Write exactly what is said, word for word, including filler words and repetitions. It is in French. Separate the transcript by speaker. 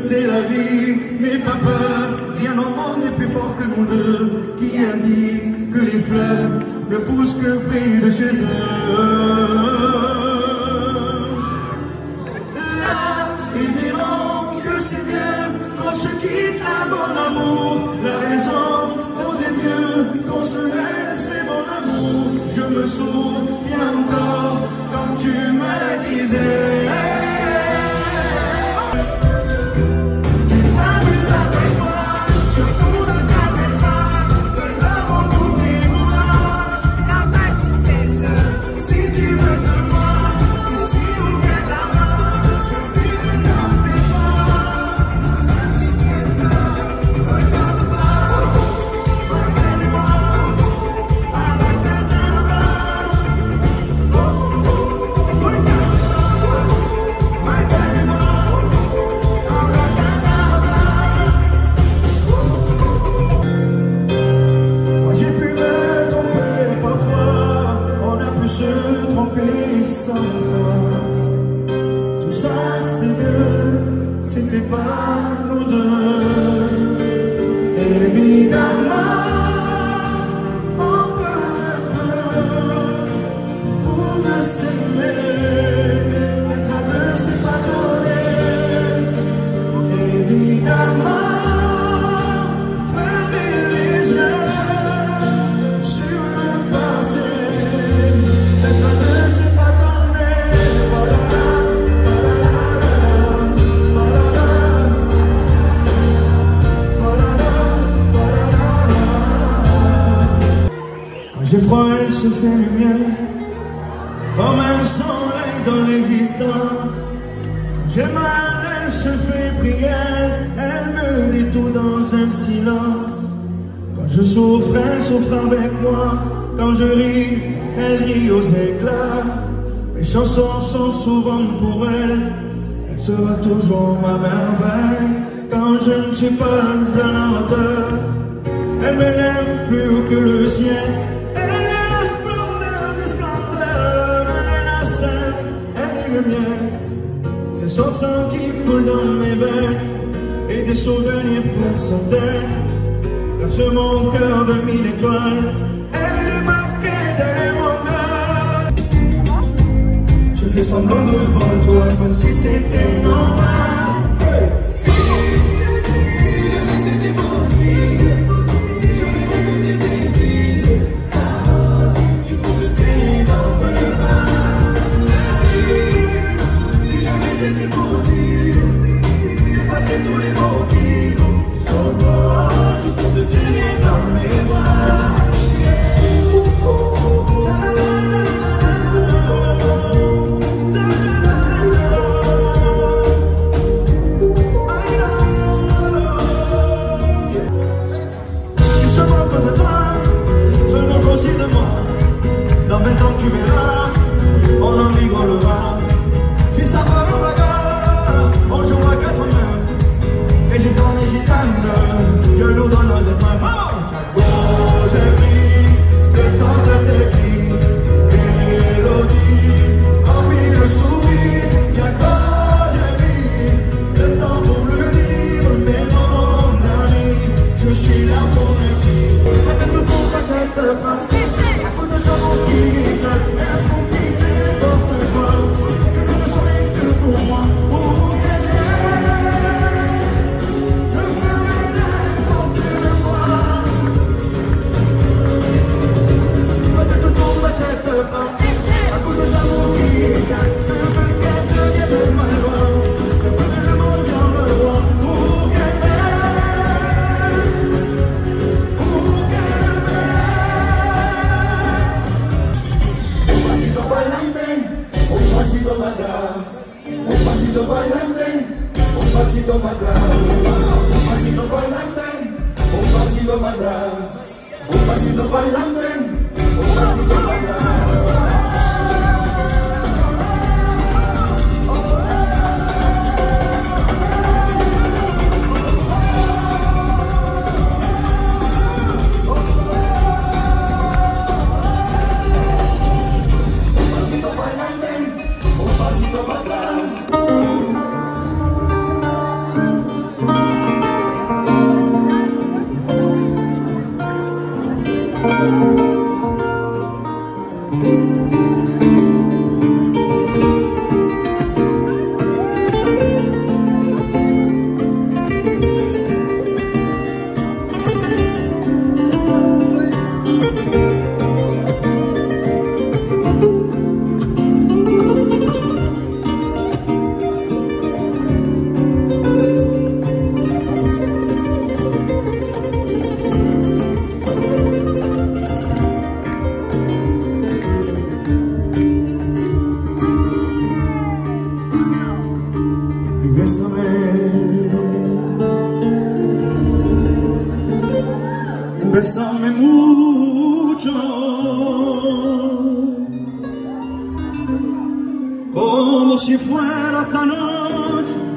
Speaker 1: c'est la vie, n'aie pas peur, rien au monde n'est plus fort que nous deux. Qui a dit que les fleurs ne poussent que près de chez eux? Là, évidemment que c'est bien qu'on se quitte là, mon amour. La raison vaut des mieux qu'on se laisse, mais mon amour, je me souviens encore quand tu me disais. Se tromper sans fois. Tout ça c'est mieux, c'était pas nous deux. Évidemment, on peut peur pour ne s'aimer, être à deux c'est pas donné. Évidemment, fermer les yeux sur le passé. J'ai froid, elle se fait lumière, comme un soleil dans l'existence. J'ai mal, elle se fait prière, elle me dit tout dans un silence. Quand je souffre, elle souffre avec moi. Quand je ris, elle rit aux éclats. Mes chansons sont souvent pour elle, elle sera toujours ma merveille. Quand je ne suis pas à la hauteur, elle m'élève plus haut que le ciel. Elle est la splendeur des splendeurs, elle est la scène, elle est le mien. C'est son sang qui coule dans mes veines, et des souvenirs pour centaines. Dans mon cœur de mille étoiles, elle est ma quête, elle est mon âme. Je fais semblant devant toi comme si c'était normal. Hey. Si, si, si jamais c'était possible, j'aurais beaucoup des aiguilles, juste pour te serrer dans tes bras. Si, si jamais c'était possible, j'effacerais tous les mots qui sont morts, juste pour te serrer dans mes bras. Dans vingt ans tu verras, on en rigolera. Si ça va en bagarre, on jouera quatre mains. Et gitane et gitane, je nous donne des mains. Oh, j'ai pris le temps de t'écrire, Mélodie, comme il le sourit. Jaco, j'ai pris le temps pour le dire, mais mon ami, je suis là pour l'équipe. Peut-être tout pour peut-être pas. Un pasito bailante, un pasito más atrás, un pasito bailante, un pasito más atrás, un pasito bailante, un pasito más atrás. Un pasito para atrás. Bésame mucho, como si fuera esta noche